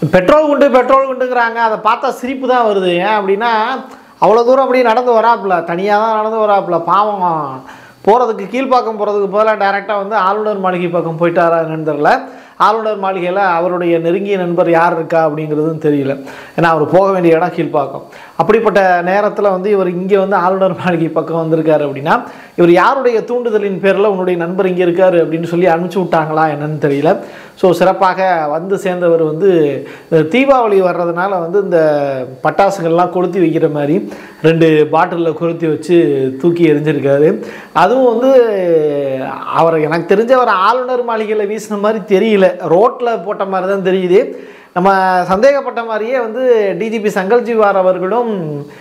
Petrol குண்டுங்கிறாங்க. அதை பார்த்தா சிரிப்பு தான் வருது. ஏன் அப்படின்னா அவ்வளோ தூரம் அப்படியே நடந்து வராப்புல, தனியாக தான் நடந்து வராப்புல. பாவம் போகிறதுக்கு கீழ்ப்பாக்கம் போகிறதுக்கு பதிலாக டைரெக்டாக வந்து ஆளுநர் மாளிகை பக்கம் போயிட்டாரா என்னன்னு தெரியல. ஆளுநர் மாளிகையில் அவருடைய நெருங்கிய நண்பர் யார் இருக்கா அப்படிங்கிறதும் தெரியல. ஏன்னா அவர் போக வேண்டிய இடம் கீழ்ப்பாக்கம். அப்படிப்பட்ட நேரத்தில் வந்து இவர் இங்கே வந்து ஆளுநர் மாளிகை பக்கம் வந்திருக்காரு அப்படின்னா இவர் யாருடைய தூண்டுதலின் பேரில் உன்னுடைய நண்பர் இங்கே இருக்கார் அப்படின்னு சொல்லி அனுப்பிச்சி விட்டாங்களா என்னன்னு தெரியல. ஸோ சிறப்பாக வந்து சேர்ந்தவர் வந்து தீபாவளி வர்றதுனால வந்து இந்த பட்டாசுகள்லாம் கொளுத்தி வைக்கிற மாதிரி 2 பாட்டிலில் கொளுத்தி வச்சு தூக்கி எறிஞ்சிருக்காரு. அதுவும் வந்து அவர் எனக்கு தெரிஞ்ச அவர் ஆளுநர் மாளிகையில் வீசின மாதிரி தெரியல, ரோட்டில் போட்ட மாதிரி தான் தெரியுது. நம்ம சந்தேகப்பட்ட மாதிரியே வந்து டிஜிபி சங்கர்ஜிவால் அவர்களும்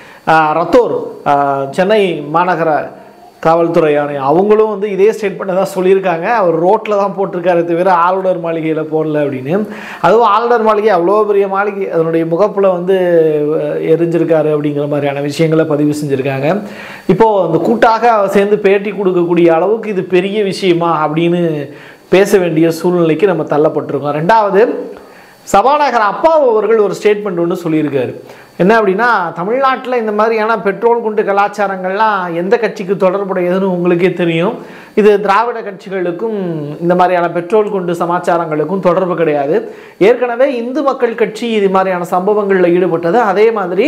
ரத்தோர் சென்னை மாநகர காவல்துறை ஆணையம் அவங்களும் வந்து இதே ஸ்டேட்மெண்ட்டை தான் சொல்லியிருக்காங்க. அவர் ரோட்டில் தான் போட்டிருக்காரு தவிர ஆளுநர் மாளிகையில் போடல அப்படின்னு. அதுவும் ஆளுநர் மாளிகை அவ்வளோ பெரிய மாளிகை, அதனுடைய முகப்பில் வந்து எரிஞ்சிருக்காரு அப்படிங்கிற மாதிரியான விஷயங்களை பதிவு செஞ்சுருக்காங்க. இப்போது அந்த கூட்டாக சேர்ந்து பேட்டி கொடுக்கக்கூடிய அளவுக்கு இது பெரிய விஷயமா அப்படின்னு பேச வேண்டிய சூழ்நிலைக்கு நம்ம தள்ளப்பட்டிருக்கோம். 2வது, சபாநாயகர் அப்பாவு அவர்கள் ஒரு ஸ்டேட்மெண்ட் ஒன்று சொல்லியிருக்காரு. என்ன அப்படின்னா, தமிழ்நாட்டில் இந்த மாதிரியான பெட்ரோல் குண்டு கலாச்சாரங்கள்லாம் எந்த கட்சிக்கு தொடர்புடையதுன்னு உங்களுக்கே தெரியும். இது திராவிட கட்சிகளுக்கும் இந்த மாதிரியான பெட்ரோல் குண்டு சமாச்சாரங்களுக்கும் தொடர்பு கிடையாது. ஏற்கனவே இந்து மக்கள் கட்சி இது மாதிரியான சம்பவங்களில் ஈடுபட்டது. அதே மாதிரி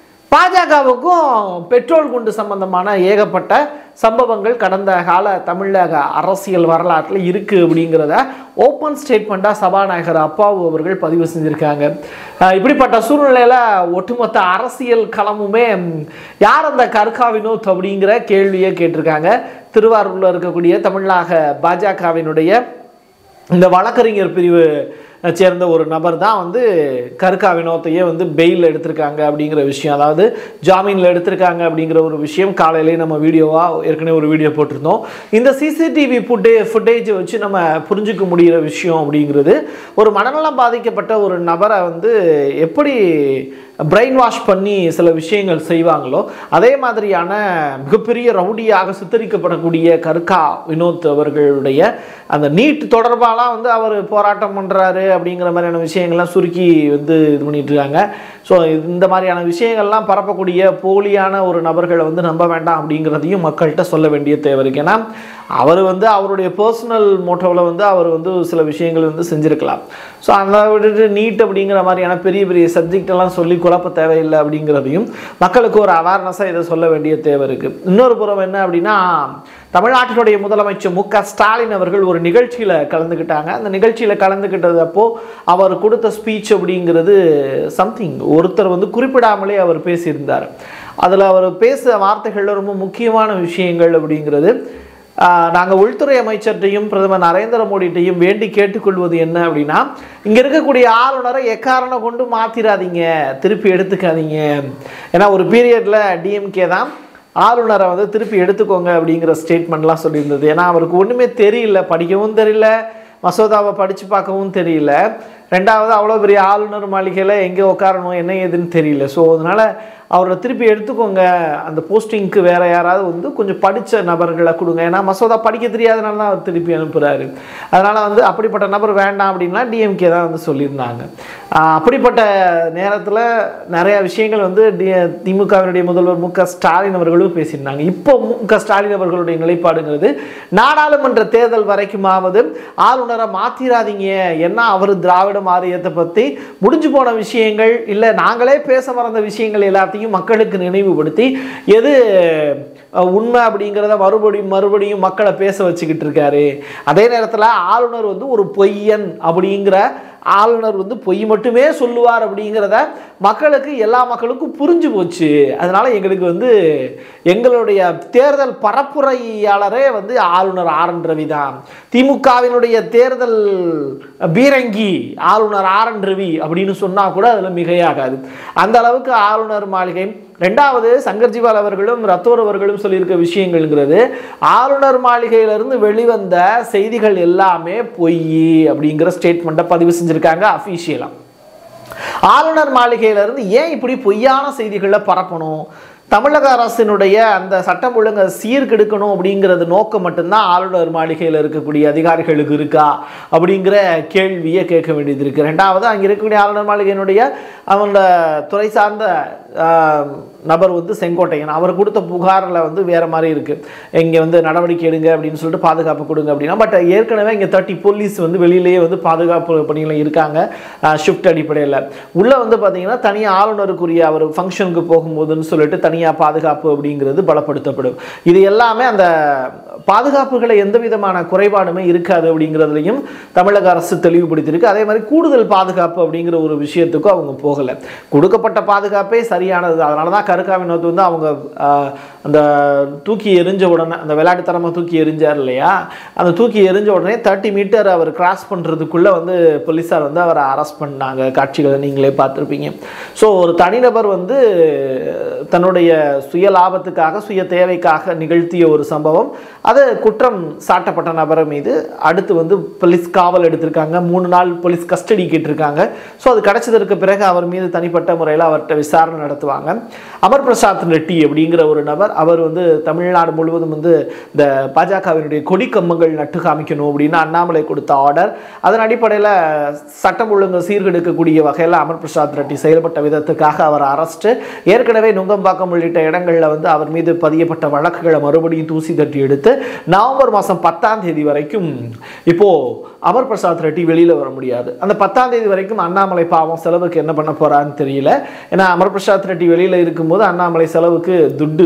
பாஜகவுக்கும் பெட்ரோல் குண்டு சம்பந்தமான ஏகப்பட்ட சம்பவங்கள் கடந்த கால தமிழக அரசியல் வரலாற்றில் இருக்குது அப்படிங்கிறத ஓப்பன் ஸ்டேட்மெண்ட்டாக சபாநாயகர் அப்பாவு அவர்கள் பதிவு செஞ்சுருக்காங்க. இப்படிப்பட்ட சூழ்நிலையில் ஒட்டுமொத்த அரசியல் களமுமே யார் அந்த கர்கா வினோத் அப்படிங்கிற கேள்வியை கேட்டிருக்காங்க. திருவாரூரில் இருக்கக்கூடிய தமிழக பாஜகவினுடைய இந்த வழக்கறிஞர் பிரிவு சேர்ந்த ஒரு நபர் தான் வந்து கர்கா வினோத்தையே வந்து பெயில் எடுத்திருக்காங்க அப்படிங்கிற விஷயம், அதாவது ஜாமீனில் எடுத்திருக்காங்க அப்படிங்கிற ஒரு விஷயம் காலையிலேயே நம்ம ஏற்கனவே ஒரு வீடியோ போட்டிருந்தோம். இந்த சிசிடிவி ஃபுட்டேஜை வச்சு நம்ம புரிஞ்சுக்க முடிகிற விஷயம் அப்படிங்கிறது, ஒரு மனநலம் பாதிக்கப்பட்ட ஒரு நபரை வந்து எப்படி பிரெயின் வாஷ் பண்ணி சில விஷயங்கள் செய்வாங்களோ அதே மாதிரியான மிகப்பெரிய ரவுடியாக சித்தரிக்கப்படக்கூடிய கர்கா வினோத் அவர்களுடைய அந்த நீட் தொடர்பாலாம் வந்து அவர் போராட்டம் பண்ணுறாரு அப்படிங்கிற மாதிரியான விஷயங்கள்லாம் சுருக்கி வந்து இது பண்ணிட்டு இருக்காங்க. ஸோ இந்த மாதிரியான விஷயங்கள்லாம் பரப்பக்கூடிய போலியான ஒரு நபர்களை வந்து நம்ப வேண்டாம் அப்படிங்கிறதையும் மக்கள்கிட்ட சொல்ல வேண்டிய தேவை இருக்குது. ஏன்னா அவர் வந்து அவருடைய பர்சனல் மோட்டோவில் வந்து அவர் வந்து சில விஷயங்கள் வந்து செஞ்சுருக்கலாம். ஸோ அதை விட்டுட்டு நீட் அப்படிங்கிற மாதிரியான பெரிய பெரிய சப்ஜெக்டெல்லாம் சொல்லி குழப்ப தேவையில்லை அப்படிங்கிறதையும் மக்களுக்கு ஒரு அவேர்னஸாக இதை சொல்ல வேண்டிய தேவை இருக்குது. இன்னொரு புறம் என்ன அப்படின்னா, தமிழ்நாட்டினுடைய முதலமைச்சர் மு.க.ஸ்டாலின் அவர்கள் ஒரு நிகழ்ச்சியில் கலந்துக்கிட்டாங்க. அந்த நிகழ்ச்சியில் கலந்துக்கிட்டது அப்போது அவர் கொடுத்த ஸ்பீச் அப்படிங்கிறது சம்திங் ஒருத்தர் வந்து குறிப்பிடாமலே அவர் பேசியிருந்தார். அதில் அவர் பேசுகிற வார்த்தைகளில் ரொம்ப முக்கியமான விஷயங்கள் அப்படிங்கிறது, நாங்கள் உள்துறை அமைச்சர்கிட்டையும் பிரதமர் நரேந்திர மோடிட்டையும் வேண்டி கேட்டுக்கொள்வது என்ன அப்படின்னா, இங்கே இருக்கக்கூடிய ஆளுநரை எக்காரணம் கொண்டு மாற்றிடாதீங்க, திருப்பி எடுத்துக்காதீங்க. ஏன்னா ஒரு பீரியடில் டிஎம்கே தான் ஆளுநரை வந்து திருப்பி எடுத்துக்கோங்க அப்படிங்கிற ஸ்டேட்மெண்ட்லாம் சொல்லியிருந்தது. ஏன்னா அவருக்கு ஒன்றுமே தெரியல, படிக்கவும் தெரியல, மசோதாவை படித்து பார்க்கவும் தெரியல. 2வது அவ்வளோ பெரிய ஆளுநர் மாளிகையில் எங்கே உட்காரணும் என்ன ஏதுன்னு தெரியல. ஸோ அதனால் அவரை திருப்பி எடுத்துக்கோங்க, அந்த போஸ்டிங்க்கு வேறு யாராவது வந்து கொஞ்சம் படித்த நபர்களை கொடுங்க. ஏன்னா மசோதா படிக்க தெரியாதனால தான் அவர் திருப்பி அனுப்புகிறாரு. அதனால் வந்து அப்படிப்பட்ட நபர் வேண்டாம் அப்படின்னா டிஎம்கே தான் வந்து சொல்லியிருந்தாங்க. அப்படிப்பட்ட நேரத்தில் நிறையா விஷயங்கள் வந்து திமுகவினுடைய முதல்வர் மு.க.ஸ்டாலின் அவர்களும் பேசியிருந்தாங்க. இப்போ மு.க.ஸ்டாலின் அவர்களுடைய நிலைப்பாடுங்கிறது, நாடாளுமன்ற தேர்தல் வரைக்குமாவது ஆளுநரை மாற்றிடாதீங்க. ஏன்னா அவர் திராவிட மாரியத்தை பற்றி முடிஞ்சு போன விஷயங்கள் இல்லை நாங்களே பேச மறந்த விஷயங்கள் எல்லாத்தையும் மக்களுக்கு நினைவுபடுத்தி எது உண்மை அப்படிங்கிறத மறுபடியும் மக்களை பேச வச்சுக்கிட்டு இருக்காரு. அதே நேரத்தில் ஆளுநர் வந்து ஒரு பொய்யன் அப்படிங்கிற, ஆளுநர் வந்து பொய் மட்டுமே சொல்லுவார் அப்படிங்கிறத எல்லா மக்களுக்கும் புரிஞ்சு போச்சு. அதனால எங்களுக்கு வந்து எங்களுடைய தேர்தல் பரப்புரையாளரே வந்து ஆளுநர் RNRavi தான். திமுகவினுடைய தேர்தல் பீரங்கி ஆளுநர் RNRavi அப்படின்னு சொன்னா கூட அதுல மிகையாகாது. அந்த அளவுக்கு ஆளுநர் மாளிகை. 2வது சங்கர்ஜிவால் அவர்களும் ரத்தோர் அவர்களும் சொல்லியிருக்க விஷயங்கள்ங்கிறது, ஆளுநர் மாளிகையிலிருந்து வெளிவந்த செய்திகள் எல்லாமே பொய் அப்படிங்கிற ஸ்டேட்மெண்ட்டை பதிவு செஞ்சிருக்காங்க அஃபீஷியலாக. ஆளுநர் மாளிகையிலிருந்து ஏன் இப்படி பொய்யான செய்திகளை பரப்பணும்? தமிழக அரசினுடைய அந்த சட்டம் ஒழுங்கை சீர்கெடுக்கணும் அப்படிங்கிறது நோக்கம் மட்டும்தான் ஆளுநர் மாளிகையில் இருக்கக்கூடிய அதிகாரிகளுக்கு இருக்கா அப்படிங்கிற கேள்வியை கேட்க வேண்டியது இருக்குது. ரெண்டாவது, அங்கே இருக்கக்கூடிய ஆளுநர் மாளிகையினுடைய அவங்களோட துறை சார்ந்த நபர் வந்து செங்கோட்டையன், அவர் கொடுத்த புகாரில் வந்து வேறு மாதிரி இருக்குது. இங்கே வந்து நடவடிக்கை எடுங்க அப்படின்னு சொல்லிட்டு பாதுகாப்பு கொடுங்க அப்படின்னா, பட் ஏற்கனவே இங்கே 30 போலீஸ் வந்து வெளியிலேயே வந்து பாதுகாப்பு பணியில் இருக்காங்க ஷிஃப்ட் அடிப்படையில். உள்ளே வந்து பார்த்தீங்கன்னா தனியாக ஆளுநருக்குரிய அவர் ஃபங்க்ஷனுக்கு போகும்போதுன்னு சொல்லிட்டு தனியாக பாதுகாப்பு அப்படிங்கிறது பலப்படுத்தப்படும். இது எல்லாமே அந்த பாதுகாப்புகளை எந்த விதமான குறைபாடுமே இருக்காது அப்படிங்கிறதுலையும் தமிழக அரசு தெளிவுபடுத்தியிருக்கு. அதே மாதிரி கூடுதல் பாதுகாப்பு அப்படிங்கிற ஒரு விஷயத்துக்கும் அவங்க போகலை. கொடுக்கப்பட்ட பாதுகாப்பே சரியானது. அதனால தான் கருக்காவி நோத்து வந்து அவங்க அந்த தூக்கி எரிஞ்ச உடனே, அந்த விளையாட்டுத்தனமாக தூக்கி எரிஞ்சார் இல்லையா, அந்த தூக்கி எரிஞ்ச உடனே 30 மீட்டர் அவர் கிராஸ் பண்ணுறதுக்குள்ளே வந்து போலீஸார் வந்து அவரை அரெஸ்ட் பண்ணாங்க. காட்சிகளை நீங்களே பார்த்துருப்பீங்க. ஸோ ஒரு தனிநபர் வந்து தன்னுடைய சுய லாபத்துக்காக சுய தேவைக்காக நிகழ்த்திய ஒரு சம்பவம். அது குற்றம் சாட்டப்பட்ட நபர் மீது அடுத்து வந்து போலீஸ் காவல் எடுத்திருக்காங்க. 3 நாள் போலீஸ் கஸ்டடி கேட்டிருக்காங்க. ஸோ அது கிடைச்சதற்கு பிறகு அவர் மீது தனிப்பட்ட முறையில் அவர்கிட்ட விசாரணை நடத்துவாங்க. அமர்பிரசாத்ரெட்டி அப்படிங்கிற ஒரு நபர், அவர் வந்து தமிழ்நாடு முழுவதும் வந்து இந்த பாஜகவினுடைய கொடி கம்பங்கள் நட்டு காமிக்கணும் அப்படின்னு அண்ணாமலை கொடுத்த ஆர்டர். அதன் அடிப்படையில் சட்டம் ஒழுங்கு சீர்கெடுக்கக்கூடிய வகையில் அமர்பிரசாத்ரெட்டி செயல்பட்ட விதத்துக்காக அவர் அரெஸ்ட். ஏற்கனவே நுங்கம்பாக்கம் உள்ளிட்ட இடங்களில் வந்து அவர் மீது பதியப்பட்ட வழக்குகளை மறுபடியும் தூசி தட்டி எடுத்து நவம்பர் மாதம் 10ஆம் தேதி வரைக்கும் இப்போ அமர்பிரசாத்ரெட்டி வெளியில் வர முடியாது. அந்த 10ஆம் தேதி வரைக்கும் அண்ணாமலை பாவம் செலவுக்கு என்ன பண்ண போறான்னு தெரியல. ஏன்னா அமர்பிரசாத்ரெட்டி வெளியில் இருக்கும்போது அண்ணாமலை செலவுக்கு துட்டு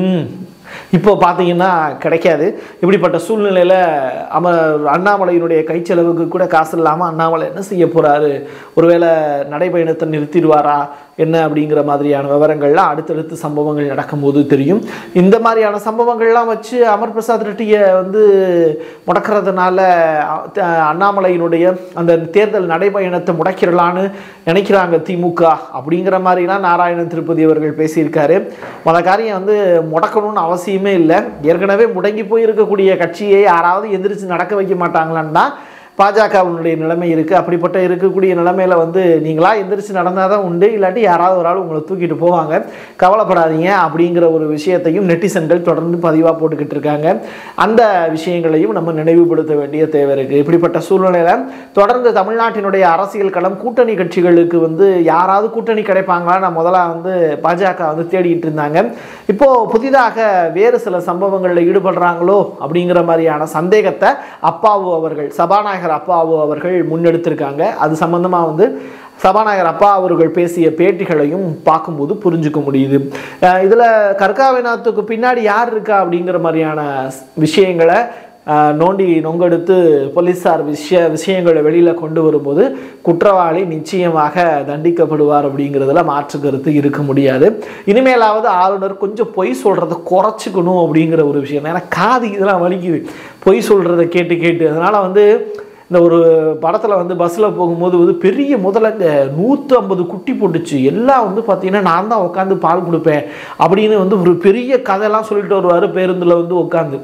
இப்போ பார்த்தீங்கன்னா கிடைக்காது. இப்படிப்பட்ட சூழ்நிலையில் அண்ணாமலையினுடைய கைச்செலவுக்கு கூட காசு இல்லாமல் அண்ணாமலை என்ன செய்ய போகிறாரு? ஒருவேளை நடைபயணத்தை நிறுத்திடுவாரா என்ன அப்படிங்கிற மாதிரியான விவரங்கள்லாம் அடுத்தடுத்து சம்பவங்கள் நடக்கும்போது தெரியும். இந்த மாதிரியான சம்பவங்கள்லாம் வச்சு அமர்பிரசாத்ரெட்டியை வந்து முடக்கிறதுனால அண்ணாமலையினுடைய அந்த தேர்தல் நடைபயணத்தை முடக்கிடலான்னு நினைக்கிறாங்க திமுக அப்படிங்கிற மாதிரிலாம் நாராயணன் திருப்பதி அவர்கள் பேசியிருக்காரு. மற்ற காரியம் வந்து முடக்கணும்னு அவசியமே இல்லை. ஏற்கனவே முடங்கி போயிருக்கக்கூடிய கட்சியை யாராவது எந்திரிச்சு நடக்க வைக்க மாட்டாங்களான்னா பாஜகவினுடைய நிலைமை இருக்குது. அப்படிப்பட்ட இருக்கக்கூடிய நிலைமையில் வந்து நீங்களாக எந்திரிச்சு நடந்தால் தான் உண்டு, இல்லாட்டி யாராவது ஒரு ஆள் உங்களை தூக்கிட்டு போவாங்க, கவலைப்படாதீங்க அப்படிங்கிற ஒரு விஷயத்தையும் நெட்டிசன்கள் தொடர்ந்து பதிவாக போட்டுக்கிட்டு இருக்காங்க. அந்த விஷயங்களையும் நம்ம நினைவுபடுத்த வேண்டிய தேவை இருக்குது. இப்படிப்பட்ட சூழ்நிலையில் தொடர்ந்து தமிழ்நாட்டினுடைய அரசியல் களம் கூட்டணி கட்சிகளுக்கு வந்து யாராவது கூட்டணி கிடைப்பாங்களா நான் முதல்ல வந்து பாஜக வந்து தேடிட்டு இருந்தாங்க. இப்போது புதிதாக வேறு சில சம்பவங்களில் ஈடுபடுறாங்களோ அப்படிங்கிற மாதிரியான சந்தேகத்தை அப்பாவு அவர்கள், சபாநாயகர் அப்பாவு அவர்கள் முன்னெடுத்திருக்காங்க. அது சம்பந்தமாக வந்து சபாநாயகர் அப்பா அவர்கள் பேசிய பேட்டிகளையும் பார்க்கும்போது புரிஞ்சுக்க முடியுது. இதில் கற்காவிநாத்துக்கு பின்னாடி யார் இருக்கா அப்படிங்கிற மாதிரியான விஷயங்களை நோண்டி நொங்கெடுத்து போலீஸார் விஷயங்களை வெளியில் கொண்டு வரும்போது குற்றவாளி நிச்சயமாக தண்டிக்கப்படுவார் அப்படிங்கிறதுல மாற்று கருத்து இருக்க முடியாது. இனிமேலாவது ஆளுநர் கொஞ்சம் பொய் சொல்கிறத குறைச்சிக்கணும் அப்படிங்கிற ஒரு விஷயம். ஏன்னா காது இதெல்லாம் வலிக்குது பொய் சொல்கிறத கேட்டு கேட்டு. அதனால் வந்து இந்த ஒரு படத்தில் வந்து பஸ்ஸில் போகும்போது வந்து பெரிய முதலங்க 150 குட்டி போட்டுச்சு, எல்லாம் வந்து பார்த்தீங்கன்னா நான் தான் உட்காந்து பால் கொடுப்பேன் அப்படின்னு வந்து ஒரு பெரிய கதையெல்லாம் சொல்லிட்டு வருவார் பேருந்தில் வந்து உட்காந்து.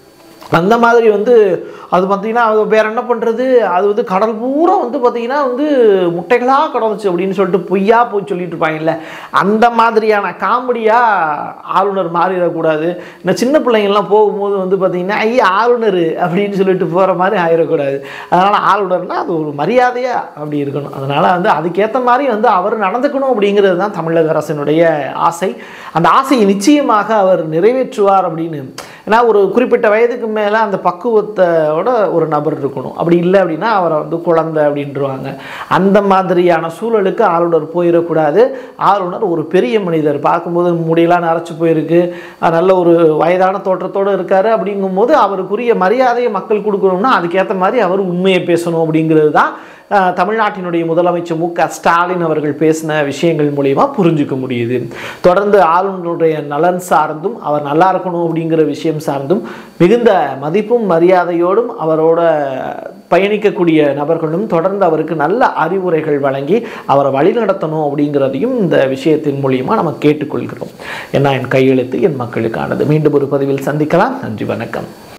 அந்த மாதிரி வந்து அது பார்த்திங்கன்னா அது வேறு என்ன பண்ணுறது, அது வந்து கடல் பூரா வந்து பார்த்திங்கன்னா வந்து முட்டைகளாக கடந்துச்சு அப்படின்னு சொல்லிட்டு பொய்யா போய் சொல்லிட்டு இருப்பாங்கல்ல, அந்த மாதிரியான காமெடியாக ஆளுநர் மாறிடக்கூடாது. இந்த சின்ன பிள்ளைங்கள்லாம் போகும்போது வந்து பார்த்திங்கன்னா ஐயா ஆளுநர் அப்படின்னு சொல்லிட்டு போகிற மாதிரி ஆகிடக்கூடாது. அதனால் ஆளுநர்னால் அது ஒரு மரியாதையாக அப்படி இருக்கணும். அதனால் வந்து அதுக்கேற்ற மாதிரி வந்து அவர் நடந்துக்கணும் அப்படிங்கிறது தான் தமிழக அரசினுடைய ஆசை. அந்த ஆசையை நிச்சயமாக அவர் நிறைவேற்றுவார் அப்படின்னு. ஏன்னா ஒரு குறிப்பிட்ட வயதுக்கு மேலே அந்த பக்குவத்தோட ஒரு நபர் இருக்கணும். அப்படி இல்லை அப்படின்னா அவரை வந்து குழந்தை அப்படின்ட்டுருவாங்க. அந்த மாதிரியான சூழலுக்கு ஆளுநர் போயிடக்கூடாது. ஆளுநர் ஒரு பெரிய மனிதர், பார்க்கும்போது முடியெல்லாம் நரைச்சி போயிருக்கு, நல்ல ஒரு வயதான தோற்றத்தோடு இருக்கார். அப்படிங்கும்போது அவருக்குரிய மரியாதையை மக்கள் கொடுக்கணும்னா அதுக்கேற்ற மாதிரி அவர் உண்மையை பேசணும் அப்படிங்கிறது தான் தமிழ்நாட்டினுடைய முதலமைச்சர் மு.க. ஸ்டாலின் அவர்கள் பேசின விஷயங்கள் மூலிமா புரிஞ்சுக்க முடியுது. தொடர்ந்து ஆளுநருடைய நலன் சார்ந்தும் அவர் நல்லா இருக்கணும் அப்படிங்கிற விஷயம் சார்ந்தும் மிகுந்த மதிப்பும் மரியாதையோடும் அவரோட பயணிக்கக்கூடிய நபர்களும் தொடர்ந்து அவருக்கு நல்ல அறிவுரைகள் வழங்கி அவரை வழிநடத்தணும் அப்படிங்கிறதையும் இந்த விஷயத்தின் மூலிமா நம்ம கேட்டுக்கொள்கிறோம். ஏன்னா என் கையெழுத்து என் மக்களுக்கானது. மீண்டும் ஒரு பதிவில் சந்திக்கலாம். நன்றி, வணக்கம்.